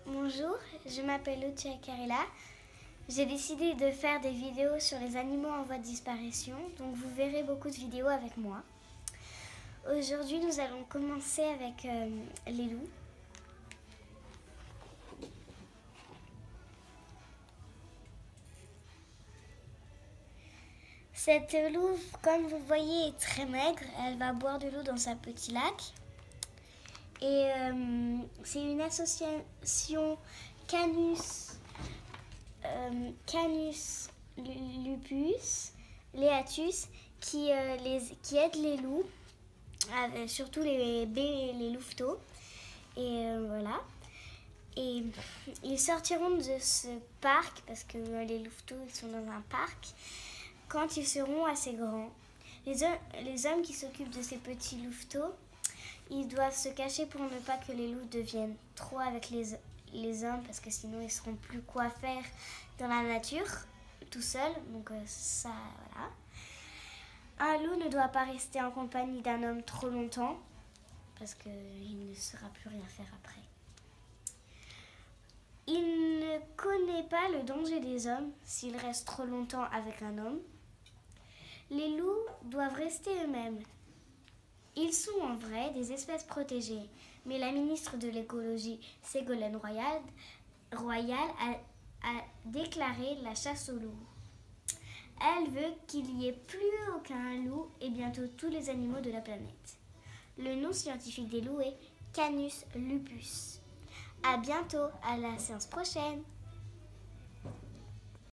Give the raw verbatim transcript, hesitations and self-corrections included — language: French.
Bonjour, je m'appelle Lucia Carella. J'ai décidé de faire des vidéos sur les animaux en voie de disparition, donc vous verrez beaucoup de vidéos avec moi. Aujourd'hui, nous allons commencer avec euh, les loups. Cette louve, comme vous voyez, est très maigre. Elle va boire de l'eau dans sa petit lac. Et euh, c'est une association Canus, euh, Canus lupus, Leatus, qui, euh, les, qui aide les loups, euh, surtout les, les louveteaux. Et euh, voilà. Et ils sortiront de ce parc, parce que euh, les louveteaux ils sont dans un parc, quand ils seront assez grands. Les, les hommes qui s'occupent de ces petits louveteaux, ils doivent se cacher pour ne pas que les loups deviennent trop avec les, les hommes, parce que sinon ils ne sauront plus quoi faire dans la nature, tout seuls. Donc euh, ça, voilà. Un loup ne doit pas rester en compagnie d'un homme trop longtemps, parce qu'il ne saura plus rien faire après. Il ne connaît pas le danger des hommes s'il reste trop longtemps avec un homme. Les loups doivent rester eux-mêmes. Ils sont en vrai des espèces protégées, mais la ministre de l'écologie, Ségolène Royal, Royal a, a déclaré la chasse aux loups. Elle veut qu'il n'y ait plus aucun loup et bientôt tous les animaux de la planète. Le nom scientifique des loups est Canus lupus. À bientôt, à la séance prochaine.